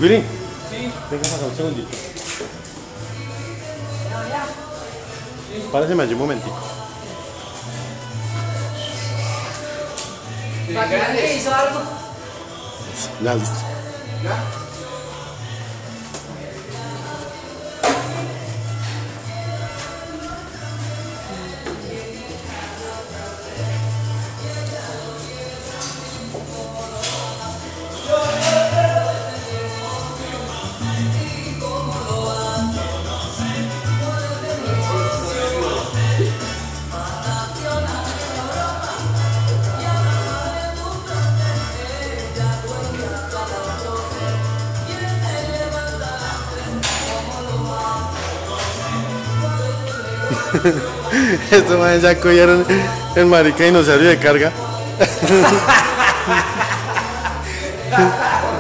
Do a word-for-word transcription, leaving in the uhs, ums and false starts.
Willy, Sí. venga para acá un segundito. Párese allí un momentico. ¿Qué hizo algo? Ya listo. ¿Ya? Estos manes ya cogieron el marica dinosaurio de carga.